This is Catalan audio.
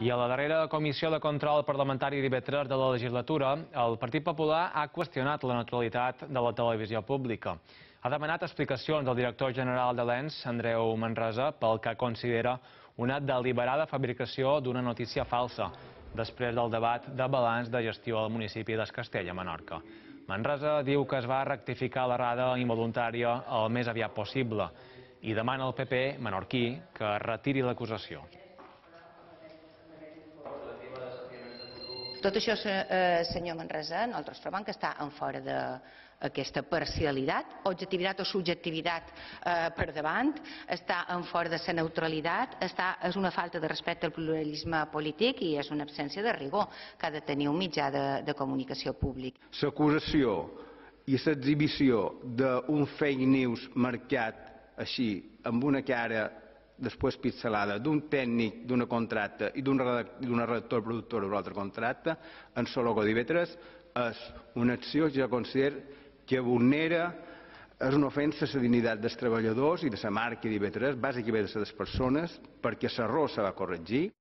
I a la darrera comissió de control parlamentari d'IV3 de la legislatura, el Partit Popular ha qüestionat la neutralitat de la televisió pública. Ha demanat explicacions al director general de l'ENS, Andreu Manresa, pel que considera una deliberada fabricació d'una notícia falsa, després del debat de balanç de gestió al municipi d'Escastell, a Menorca. Manresa diu que es va rectificar l'errada involuntària el més aviat possible i demana al PP menorquí que retiri l'acusació. Tot això, senyor Manresa, nosaltres trobem que està en fora d'aquesta parcialitat, objectivitat o subjectivitat per davant, està en fora de la neutralitat, és una falta de respecte al pluralisme polític i és una absència de rigor que ha de tenir un mitjà de comunicació públic. L'acusació i l'exhibició d'un fake news marcat així, amb una cara després pixelada d'un tècnic d'una contracta i d'una redactora productora d'un altre contracte en el logo d'IV3 és una acció que jo considero que vulnera, és una ofensa a la dignitat dels treballadors i de la marca d'IV3, bàsicament de les persones, perquè l'error se va corregir.